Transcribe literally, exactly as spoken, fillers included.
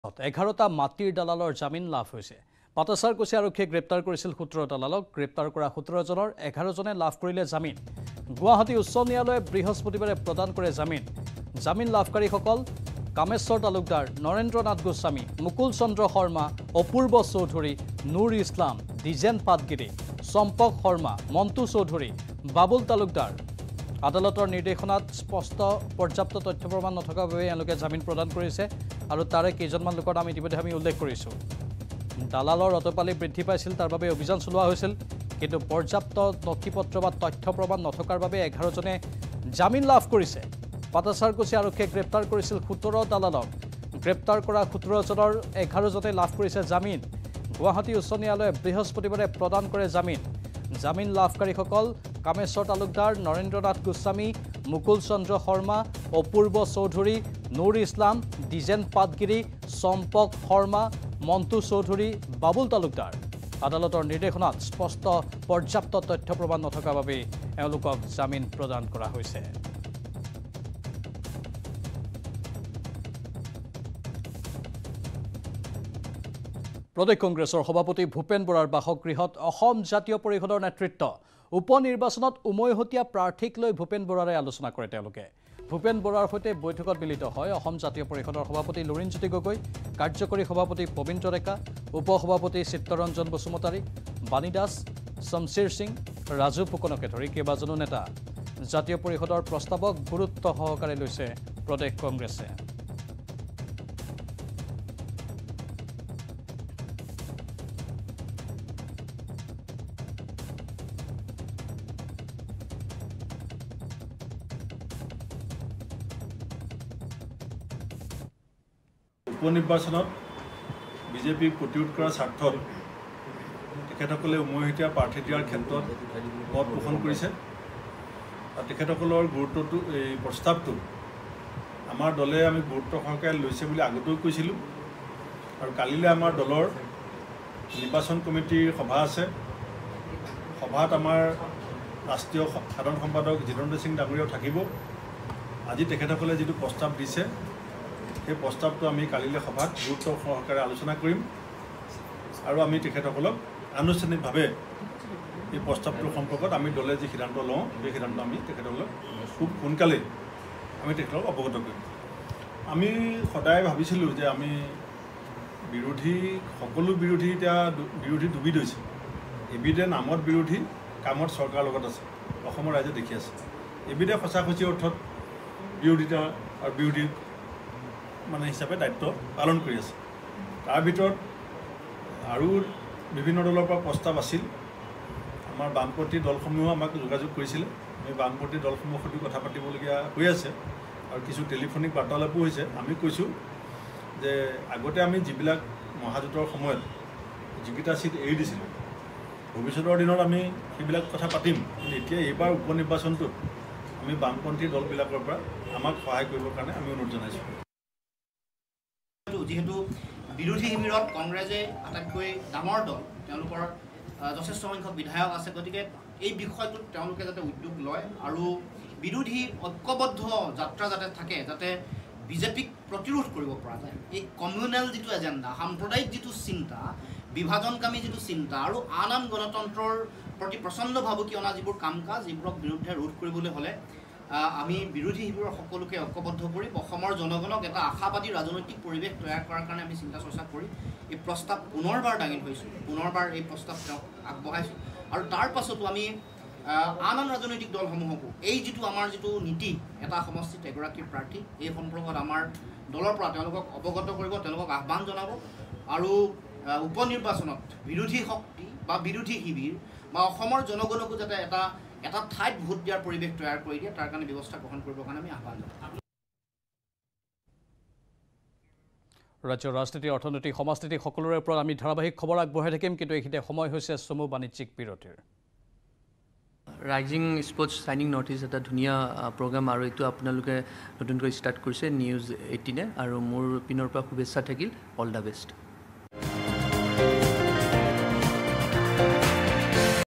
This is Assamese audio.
এঘাৰটা মাটিৰ দালালৰ জামিন লাভ হৈছে। পাটাছাৰকুছি আৰক্ষীয়ে গ্ৰেপ্তাৰ কৰিছিল সোতৰ দালালক। গ্ৰেপ্তাৰ কৰা সোতৰ জনৰ এঘাৰ জনে লাভ কৰিলে জামিন। গুৱাহাটী উচ্চ ন্যায়ালয়ে বৃহস্পতিবাৰে প্ৰদান কৰে জামিন। জামিন লাভকাৰীসকল কামেশ্বৰ তালুকদাৰ, নৰেন্দ্ৰ নাথ গোস্বামী, মুকুল চন্দ্ৰ শৰ্মা, অপূৰ্ব চৌধুৰী, নুৰ ইছলাম, দ্বিজেন পাটগিৰি, চম্পক শৰ্মা, মন্টু চৌধুৰী, বাবুল তালুকদাৰ। আদালতৰ নিৰ্দেশনাত স্পষ্ট পৰ্যাপ্ত তথ্য প্ৰমাণ নথকাৰ বাবে এওঁলোকে জামিন প্ৰদান কৰিছে আৰু তাৰে কেইজনমান লোকৰ নাম ইতিমধ্যে আমি উল্লেখ কৰিছোঁ। দালালৰ অটপালি বৃদ্ধি পাইছিল, তাৰ বাবে অভিযান চলোৱা হৈছিল, কিন্তু পৰ্যাপ্ত নথিপত্ৰ বা তথ্য প্ৰমাণ নথকাৰ বাবে এঘাৰ জনে জামিন লাভ কৰিছে। পাটাছাৰকুছি আৰক্ষীয়ে গ্ৰেপ্তাৰ কৰিছিল সোতৰ দালালক। গ্ৰেপ্তাৰ কৰা সোতৰ জনৰ এঘাৰ জনে লাভ কৰিছে জামিন। গুৱাহাটী উচ্চ ন্যায়ালয়ে বৃহস্পতিবাৰে প্ৰদান কৰে জামিন। জামিন লাভকাৰীসকল কামেশ্বৰ তালুকদাৰ, নৰেন্দ্ৰ নাথ গোস্বামী, মুকুল চন্দ্ৰ শৰ্মা, অপূৰ্ব চৌধুৰী, নুৰ ইছলাম, দ্বিজেন পাটগিৰি, চম্পক শৰ্মা, মন্টু চৌধুৰী, বাবুল তালুকদাৰ। আদালতৰ নিৰ্দেশনাত স্পষ্ট পৰ্যাপ্ত তথ্য প্ৰমাণ নথকাৰ বাবে এওঁলোকক জামিন প্ৰদান কৰা হৈছে। প্ৰদেশ কংগ্ৰেছৰ সভাপতি ভূপেন বৰাৰ বাসগৃহত অসম জাতীয় পৰিষদৰ নেতৃত্ব। উপ নিৰ্বাচনত উমৈহতীয়া প্ৰাৰ্থীক লৈ ভূপেন বৰাৰে আলোচনা কৰে তেওঁলোকে। ভূপেন বৰাৰ সৈতে বৈঠকত মিলিত হয় অসম জাতীয় পৰিষদৰ সভাপতি লুৰিণজ্যোতি গগৈ, কাৰ্যকৰী সভাপতি পবিত্ৰ ডেকা, উপ সভাপতি চিত্তৰঞ্জন বসুমতাৰী, বাণী দাস, শমশিৰ সিং, ৰাজু ফুকনকে ধৰি কেইবাজনো নেতা। জাতীয় পৰিষদৰ প্ৰস্তাৱক গুৰুত্ব সহকাৰে লৈছে প্ৰদেশ কংগ্ৰেছে। উপনিৰ্বাচনত বিজেপিক প্ৰতিৰোধ কৰাৰ স্বাৰ্থত তেখেতসকলে উমৈহতীয়া প্ৰাৰ্থী দিয়াৰ ক্ষেত্ৰত মত পোষণ কৰিছে আৰু তেখেতসকলৰ গুৰুত্বটো এই প্ৰস্তাৱটো আমাৰ দলে আমি গুৰুত্ব সহকাৰে লৈছে বুলি আগতেও কৈছিলোঁ। আৰু কালিলৈ আমাৰ দলৰ নিৰ্বাচন কমিটিৰ সভা আছে। সভাত আমাৰ ৰাষ্ট্ৰীয় সাধাৰণ সম্পাদক জিতেন্দ্ৰ সিং ডাঙৰীয়াও থাকিব। আজি তেখেতসকলে যিটো প্ৰস্তাৱ দিছে সেই প্ৰস্তাৱটো আমি কালিলৈ সভাত গুৰুত্ব সহকাৰে আলোচনা কৰিম আৰু আমি তেখেতসকলক আনুষ্ঠানিকভাৱে এই প্ৰস্তাৱটোৰ সম্পৰ্কত আমি দলে যি সিদ্ধান্ত লওঁ সেই সিদ্ধান্ত আমি তেখেতসকলক খুব সোনকালেই আমি তেখেতসকলক অৱগত কৰিম। আমি সদায় ভাবিছিলোঁ যে আমি বিৰোধী সকলো বিৰোধী এতিয়া বিৰোধী দুবিধ হৈছে। এবিধে নামত বিৰোধী, কামত চৰকাৰৰ লগত আছে, অসমৰ ৰাইজে দেখি আছে। এবিধে সঁচাসঁচি অৰ্থত বিৰোধিতা আৰু বিৰোধী মানে হিচাপে দায়িত্ব পালন কৰি আছে। তাৰ ভিতৰত আৰু বিভিন্ন দলৰ পৰা প্ৰস্তাৱ আছিল। আমাৰ বামপন্থী দলসমূহেও আমাক যোগাযোগ কৰিছিলে। আমি বামপন্থী দলসমূহৰ সৈতে কথা পাতিবলগীয়া হৈ আছে আৰু কিছু টেলিফোনিক বাৰ্তালাপো হৈছে। আমি কৈছোঁ যে আগতে আমি যিবিলাক মহাজোঁটৰ সময়ত যিকেইটা চিট এৰি দিছিলোঁ, ভৱিষ্যতৰ দিনত আমি সেইবিলাক কথা পাতিম। কিন্তু এতিয়া এইবাৰ উপ নিৰ্বাচনটোত আমি বামপন্থী দলবিলাকৰ পৰা আমাক সহায় কৰিবৰ কাৰণে আমি অনুৰোধ জনাইছোঁ। যিহেতু বিৰোধী শিবিৰত কংগ্ৰেছে আটাইতকৈ ডাঙৰ দল, তেওঁলোকৰ যথেষ্ট সংখ্যক বিধায়ক আছে, গতিকে এই বিষয়টোত তেওঁলোকে যাতে উদ্যোগ লয় আৰু বিৰোধী ঐক্যবদ্ধ যাত্ৰা যাতে থাকে, যাতে বিজেপিক প্ৰতিৰোধ কৰিব পৰা যায়। এই কমিউনেল যিটো এজেণ্ডা, সাম্প্ৰদায়িক যিটো চিন্তা, বিভাজনকামী যিটো চিন্তা আৰু আন আন গণতন্ত্ৰৰ প্ৰতি প্ৰচণ্ড ভাবুকি অনা যিবোৰ কাম কাজ, এইবোৰক বিৰুদ্ধে ৰোধ কৰিবলৈ হ'লে আমি বিৰোধী শিবিৰৰ সকলোকে ঐক্যবদ্ধ কৰি অসমৰ জনগণক এটা আশাবাদী ৰাজনৈতিক পৰিৱেশ তৈয়াৰ কৰাৰ কাৰণে আমি চিন্তা চৰ্চা কৰি এই প্ৰস্তাৱ পুনৰবাৰ দাঙি ধৰিছোঁ, পুনৰবাৰ এই প্ৰস্তাৱ তেওঁক আগবঢ়াইছোঁ। আৰু তাৰ পাছতো আমি আন আন ৰাজনৈতিক দলসমূহকো এই যিটো আমাৰ যিটো নীতি, এটা সমষ্টিত এগৰাকী প্ৰাৰ্থী, এই সম্পৰ্কত আমাৰ দলৰ পৰা তেওঁলোকক অৱগত কৰিব, তেওঁলোকক আহ্বান জনাব আৰু উপ নিৰ্বাচনত বিৰোধী শক্তি বা বিৰোধী শিবিৰ বা অসমৰ জনগণকো যাতে এটা এটা ঠাইত ভোট দিয়াৰ পৰিৱেশ তৈয়াৰ কৰি দিয়ে, তাৰ কাৰণে ব্যৱস্থা গ্ৰহণ কৰিবৰ কাৰণে আমি আহ্বান জনাম। ৰাজ্যৰ ৰাজনীতি, অৰ্থনীতি, সমাজনীতি সকলোৰে ওপৰত আমি ধাৰাবাহিক খবৰ আগবঢ়াই থাকিম, কিন্তু এইখিনিতে সময় হৈছে চমু বাণিজ্যিক বিৰতিৰ। Rising sports shining north east এটা ধুনীয়া প্ৰগ্ৰাম আৰু এইটো আপোনালোকে নতুনকৈ ষ্টাৰ্ট কৰিছে নিউজ এইটিনে, আৰু মোৰ পিনৰ পৰা শুভেচ্ছা থাকিল। All the best.